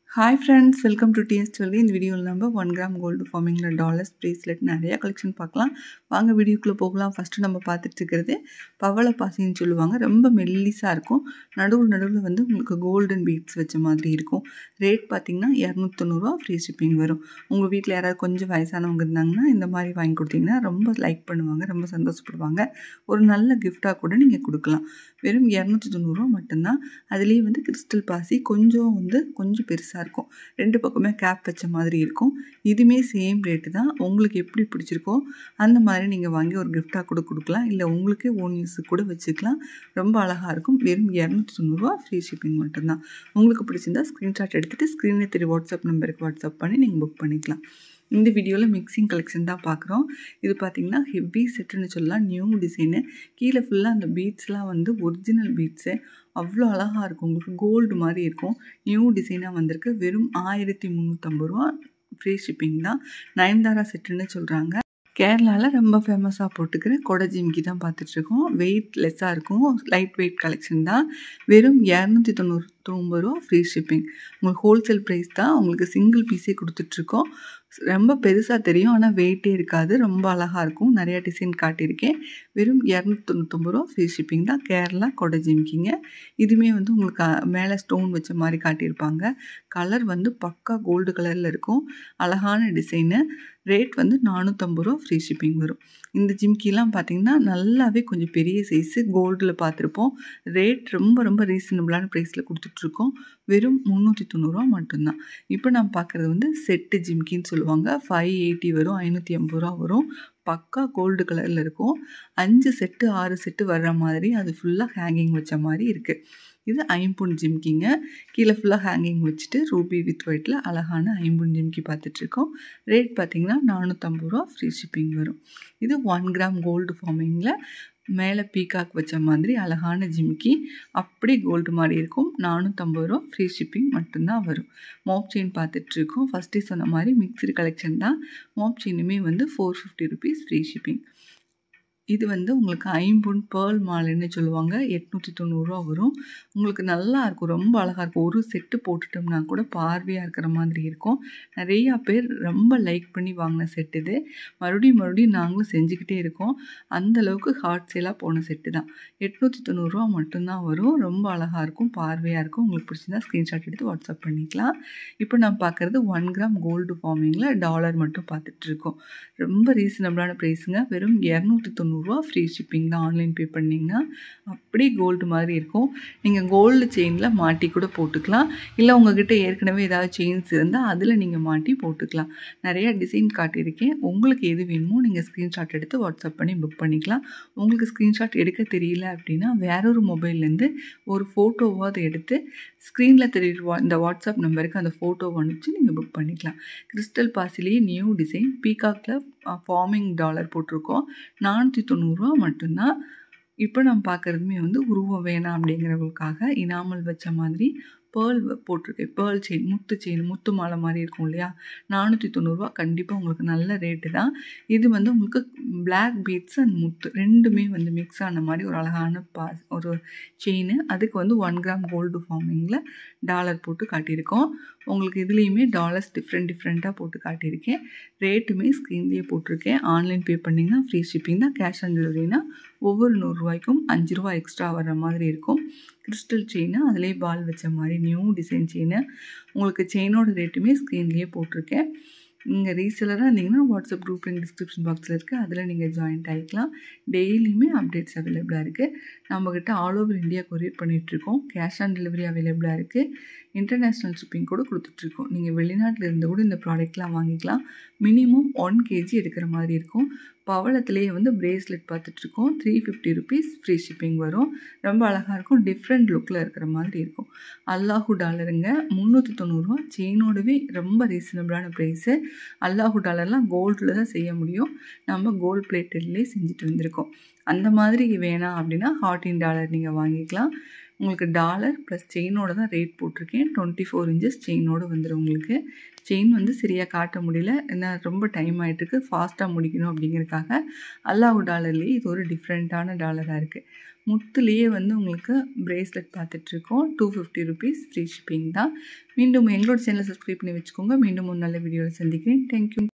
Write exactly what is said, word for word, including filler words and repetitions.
Hi friends, welcome to T S jewellery. இந்த வீடியோவில் நம்ம ஒன் கிராம் கோல்டு ஃபார்மிங்கில் டாலர்ஸ் ப்ரேஸ்லெட் நிறையா கலெக்ஷன் பார்க்கலாம். வாங்க வீடியோக்குள்ளே போகலாம். ஃபஸ்ட்டு நம்ம பார்த்துட்டு இருக்கிறது பவள பாசின்னு சொல்லுவாங்க. ரொம்ப மெல்லிஸாக இருக்கும். நடுவில் நடுவில் வந்து உங்களுக்கு கோல்டன் பீட்ஸ் வச்ச மாதிரி இருக்கும். ரேட் பார்த்திங்கன்னா இரநூத்தி தொண்ணூறுரூவா ஃப்ரீ ஷிப்பிங் வரும். உங்கள் வீட்டில் யாராவது கொஞ்சம் வயசானவங்க இருந்தாங்கன்னா இந்த மாதிரி வாங்கி கொடுத்தீங்கன்னா ரொம்ப லைக் பண்ணுவாங்க, ரொம்ப சந்தோஷப்படுவாங்க. ஒரு நல்ல கிஃப்டாக கூட நீங்கள் கொடுக்கலாம். வெறும் இரநூத்தி தொண்ணூறுரூவா மட்டும்தான். அதுலேயே வந்து கிறிஸ்டல் பாசி கொஞ்சம் வந்து கொஞ்சம் பெருசாக இருக்கும். ரெண்டு பக்கமே கேப் வச்ச மாதிரி இருக்கும். இதுவுமே சேம் ரேட்டு தான். உங்களுக்கு எப்படி பிடிச்சிருக்கோ அந்த மாதிரி நீங்கள் வாங்கி ஒரு கிஃப்டாக கூட கொடுக்கலாம். இல்லை உங்களுக்கே ஓன் யூஸுக்கு கூட வச்சுக்கலாம். ரொம்ப அழகாக இருக்கும். வெறும் இரநூத்தி தொண்ணூறுரூவா ஃப்ரீ ஷிப்பிங் மட்டும்தான். உங்களுக்கு பிடிச்சிருந்தா ஸ்க்ரீன்ஷாட் எடுத்துகிட்டு ஸ்க்ரீனில் தெரிய வாட்ஸ்அப் நம்பருக்கு வாட்ஸ்அப் பண்ணி நீங்கள் புக் பண்ணிக்கலாம். இந்த வீடியோவில் மிக்சிங் கலெக்ஷன் தான் பார்க்குறோம். இது பார்த்திங்கன்னா ஹெவி செட்டுன்னு சொல்லலாம். New design. கீழே ஃபுல்லாக அந்த பீட்ஸ்லாம் வந்து ஒரிஜினல் பீட்ஸு. அவ்வளோ அழகாக இருக்கும். உங்களுக்கு கோல்டு மாதிரி இருக்கும். நியூ டிசைனாக வந்திருக்கு. வெறும் ஆயிரத்தி முந்நூற்றம்பது ரூபா ஃப்ரீ ஷிப்பிங் தான். நயன்தாரா செட்டுன்னு சொல்கிறாங்க. கேரளாவில் ரொம்ப ஃபேமஸாக போட்டுக்கிற கொடை ஜிமிக்கி தான் பார்த்துட்ருக்கோம். வெயிட் லெஸ்ஸாக இருக்கும். லைட் வெயிட் கலெக்ஷன் தான். வெறும் இரநூத்தி தொண்ணூற்றி ஒம்பது ரூபா ஃப்ரீ ஷிப்பிங். உங்களுக்கு ஹோல்சேல் ப்ரைஸ் தான். உங்களுக்கு சிங்கிள் பீஸே கொடுத்துட்ருக்கோம். ரொம்ப பெருசாக தெரியும், ஆனால் வெயிட்டே இருக்காது. ரொம்ப அழகாக இருக்கும். நிறையா டிசைன் காட்டியிருக்கேன். வெறும் இரநூத்தி தொண்ணூற்றொம்பது ரூபா ஃப்ரீ ஷிப்பிங் தான். கேரளா கொடை ஜிமிக்கிங்க. இதுவுமே வந்து உங்களுக்கு மேலே ஸ்டோன் வச்ச மாதிரி காட்டியிருப்பாங்க. கலர் வந்து பக்கா கோல்டு கலரில் இருக்கும். அழகான டிசைனு. ரேட் வந்து நானூற்றம்பது ரூபா ஃப்ரீ ஷிப்பிங் வரும். இந்த ஜிமிக்கிலாம் பார்த்திங்கன்னா நல்லாவே கொஞ்சம் பெரிய சைஸு கோல்டில் பார்த்துருப்போம். ரேட் ரொம்ப ரொம்ப ரீசனபிளான ப்ரைஸில் கொடுத்துட்ருக்கோம். வெறும் முந்நூற்றி தொண்ணூறுரூவா மட்டும்தான். இப்போ நான் பார்க்குறது வந்து செட்டு ஜிமிக்கின்னு சொல்லுவாங்க. ஃபைவ் எயிட்டி வரும். ஐநூற்றி ஐம்பது ரூபா வரும். பக்கா கோல்டு கலரில் இருக்கும். அஞ்சு செட்டு ஆறு செட்டு வர்ற மாதிரி அது ஃபுல்லாக ஹேங்கிங் வச்ச மாதிரி இருக்குது. இது ஐம்பொன் ஜிமிக்கிங்க. கீழே ஃபுல்லாக ஹேங்கிங் வச்சுட்டு ரூபி வித் ஒயிட்டில் அழகான ஐம்பொன் ஜிமிக்கி பார்த்துட்ருக்கோம். ரேட் பார்த்திங்கன்னா நானூற்றம்பது ரூபா ஃப்ரீ ஷிப்பிங் வரும். இது ஒன் கிராம் கோல்டு ஃபார்மிங்கில் மேலே பீகாக் வச்ச மாதிரி அழகான ஜிமிக்கி. அப்படி கோல்டு மாதிரி இருக்கும். நானூற்றம்பது ரூபா ஃப்ரீ ஷிப்பிங் மட்டும்தான் வரும். மோப் செயின் பார்த்துட்ருக்கோம். ஃபஸ்ட்டே சொன்ன மாதிரி மிக்ஸ்டு கலெக்ஷன் தான். மோப் செயினுமே வந்து four fifty rupees free shipping. இது வந்து உங்களுக்கு ஐம்பொன் பேர்ல் மாலைன்னு சொல்லுவாங்க. எட்நூற்றி தொண்ணூறுரூவா வரும். உங்களுக்கு நல்லா இருக்கும். ரொம்ப அழகாக இருக்கும். ஒரு செட்டு போட்டுட்டோம்னா கூட பார்வையாக இருக்கிற மாதிரி இருக்கும். நிறையா பேர் ரொம்ப லைக் பண்ணி வாங்கின செட் இது. மறுபடியும் மறுபடியும் நாங்களும் செஞ்சுக்கிட்டே இருக்கோம். அந்தளவுக்கு ஹாட் சேலாக போன செட்டு தான். எட்நூற்றி தொண்ணூறுரூவா மட்டும்தான் வரும். ரொம்ப அழகாக இருக்கும். பார்வையாக இருக்கும். உங்களுக்கு பிடிச்சிருந்தா ஸ்க்ரீன்ஷாட் எடுத்து வாட்ஸ்அப் பண்ணிக்கலாம். இப்போ நான் பார்க்குறது ஒன் கிராம் கோல்டு ஃபார்மிங்கில் டாலர் மட்டும் பார்த்துட்ருக்கோம். ரொம்ப ரீசனபிளான ப்ரைஸுங்க. வெறும் இரநூத்தி தொண்ணூறு ரூபா ஃப்ரீ ஷிப்பிங் தான். ஆன்லைன் பே பண்ணிங்கன்னா அப்படியே கோல்டு மாதிரி இருக்கும். நீங்கள் கோல்டு செயினில் மாட்டி கூட போட்டுக்கலாம். இல்லை உங்கள்கிட்ட ஏற்கனவே ஏதாவது செயின்ஸ் இருந்தால் அதில் நீங்கள் மாட்டி போட்டுக்கலாம். நிறையா டிசைன் காட்டியிருக்கேன். உங்களுக்கு எது வேணுமோ நீங்கள் ஸ்க்ரீன்ஷாட் எடுத்து வாட்ஸ்அப் பண்ணி புக் பண்ணிக்கலாம். உங்களுக்கு ஸ்க்ரீன்ஷாட் எடுக்க தெரியல அப்படின்னா வேறொரு மொபைல்லேருந்து ஒரு ஃபோட்டோவாவது எடுத்து ஸ்க்ரீனில் தெரியுற இந்த வாட்ஸ்அப் நம்பருக்கு அந்த ஃபோட்டோவை அனுப்பிச்சு நீங்கள் புக் பண்ணிக்கலாம். கிறிஸ்டல் பாசிலேயே நியூ டிசைன் பீகாக்கில் ஃபார்மிங் டாலர் போட்டிருக்கோம். நானூற்றி தொண்ணூறுரூவா மட்டும்தான். இப்போ நம்ம பார்க்குறதுமே வந்து உருவம் வேணாம் அப்படிங்கிறவங்களுக்காக இனாமல் வச்ச மாதிரி பேர்ல் போட்டிருக்கேன். பேர்ல் செயின், முத்து செயின், முத்து மாலை மாதிரி இருக்கும் இல்லையா? நானூற்றி தொண்ணூறுரூவா கண்டிப்பாக உங்களுக்கு நல்ல ரேட்டு தான். இது வந்து உங்களுக்கு பிளாக் பீட்ஸ் அண்ட் முத்து ரெண்டுமே வந்து மிக்ஸ் ஆன மாதிரி ஒரு அழகான பா ஒரு செயின். அதுக்கு வந்து ஒன் கிராம் கோல்டு ஃபார்மிங்கில் டாலர் போட்டு காட்டியிருக்கோம். உங்களுக்கு இதுலேயுமே டாலர்ஸ் டிஃப்ரெண்ட் டிஃப்ரெண்ட்டாக போட்டு காட்டியிருக்கேன். ரேட்டுமே ஸ்க்ரீன்லேயே போட்டிருக்கேன். ஆன்லைன் பே பண்ணிங்கன்னா ஃப்ரீ ஷிப்பிங் தான். கேஷ் ஆன் டெலிவரினா ஒவ்வொரு நூறுரூவாய்க்கும் அஞ்சு ரூபா எக்ஸ்ட்ரா வர்ற மாதிரி இருக்கும். கிறிஸ்டல் செயின், அதிலே பால் வச்ச மாதிரி நியூ டிசைன் செயின். உங்களுக்கு செயினோட ரேட்டுமே ஸ்க்ரீன்லேயே போட்டிருக்கேன். நீங்கள் ரீசெல்லராக இருந்தீங்கன்னா வாட்ஸ்அப் குரூப் லிங்க் டிஸ்கிரிப்ஷன் பாக்ஸில் இருக்குது. அதில் நீங்கள் ஜாயின்ட் ஆகிக்கலாம். டெய்லியுமே அப்டேட்ஸ் அவைலபிளாக இருக்குது. நம்மக்கிட்ட ஆல் ஓவர் இந்தியா கொரியர் பண்ணிகிட்ருக்கோம். கேஷ் ஆன் டெலிவரி அவைலபிளாக இருக்குது. இன்டர்நேஷ்னல் ஷிப்பிங் கூட கொடுத்துட்ருக்கோம். நீங்கள் வெளிநாட்டில் இருந்து கூட இந்த ப்ராடக்ட்லாம் வாங்கிக்கலாம். மினிமம் ஒன் கேஜி எடுக்கிற மாதிரி இருக்கும். பவளத்துலேயே வந்து பிரேஸ்லெட் பார்த்துட்ருக்கோம். Three fifty rupees free shipping வரும். ரொம்ப அழகாக இருக்கும். டிஃப்ரெண்ட் லுக்கில் இருக்கிற மாதிரி இருக்கும். அல்லாஹு டாலருங்க. முந்நூற்றி தொண்ணூறுரூவா செயினோடவே ரொம்ப ரீசனபிளான ப்ரைஸு. அல்லாஹு டாலர்லாம் கோல்டில் தான் செய்ய முடியும். நம்ம கோல்டு பிளேட்டட்லேயே செஞ்சுட்டு வந்திருக்கோம். அந்த மாதிரி வேணாம் அப்படின்னா ஹார்டின் டாலர் நீங்கள் வாங்கிக்கலாம். உங்களுக்கு டாலர் ப்ளஸ் செயினோட தான் ரேட் போட்டிருக்கேன். டுவெண்ட்டி ஃபோர் இன்ச்சஸ் செயினோடு வந்துடும். உங்களுக்கு செயின் வந்து சரியாக காட்ட முடியல, ஏன்னா ரொம்ப டைம் ஆகிட்டுருக்கு, ஃபாஸ்ட்டாக முடிக்கணும் அப்படிங்கிறதுக்காக அல்லாஹ் டாலர்லேயே இது ஒரு டிஃப்ரெண்ட்டான டாலராக இருக்குது. முத்துலேயே வந்து உங்களுக்கு பிரேஸ்லெட் பார்த்துட்ருக்கோம். Two fifty rupees free shipping தான். மீண்டும் எங்களோட சேனலை சப்ஸ்கிரைப் பண்ணி வச்சுக்கோங்க. மீண்டும் ஒரு நல்ல வீடியோவில் சந்திக்கிறேன். தேங்க்யூ.